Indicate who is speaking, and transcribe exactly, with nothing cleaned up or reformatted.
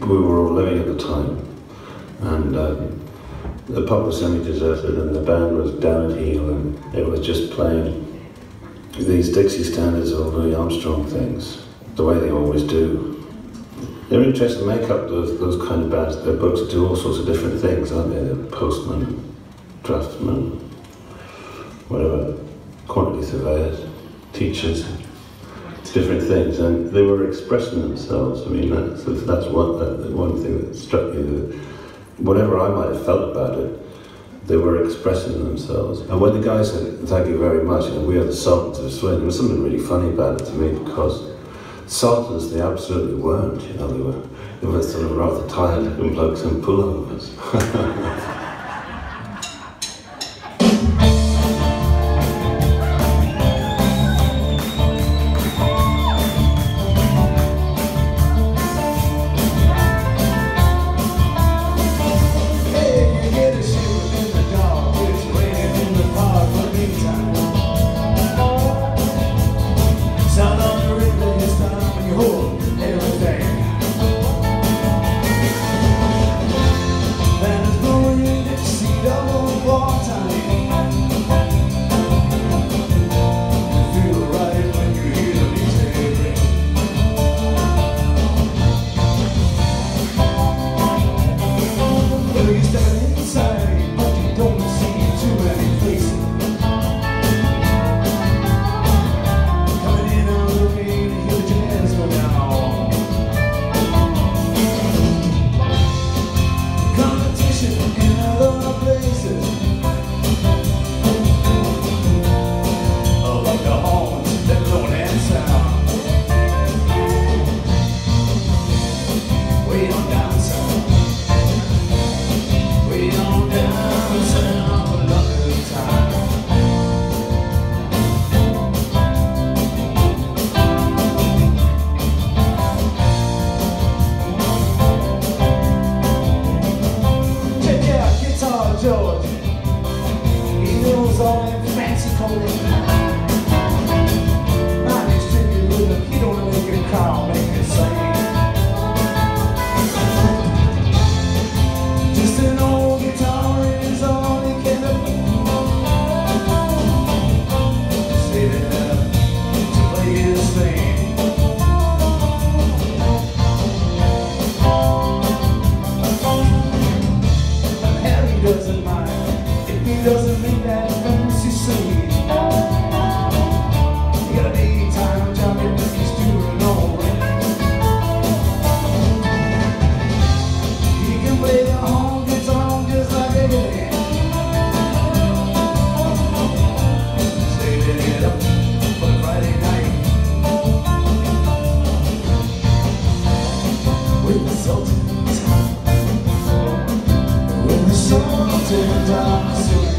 Speaker 1: we were all living at the time, and um, the pub was semi-deserted, and the band was down at heel, and it was just playing these Dixie standards or Louis Armstrong things, the way they always do. They're interested in makeup, those, those kind of bands. Their books do all sorts of different things, aren't they? They're postmen, draftsmen, whatever, quantity surveyors, teachers, different things, and they were expressing themselves. I mean, that's, that's one, that, one thing that struck me, that whatever I might have felt about it, they were expressing themselves. And when the guy said, thank you very much, and we are the Sultans of Swing, there was something really funny about it to me, because Sultans, they absolutely weren't, you know, they were, they were sort of rather tired looking blokes in pullovers.
Speaker 2: Sultans of Swing.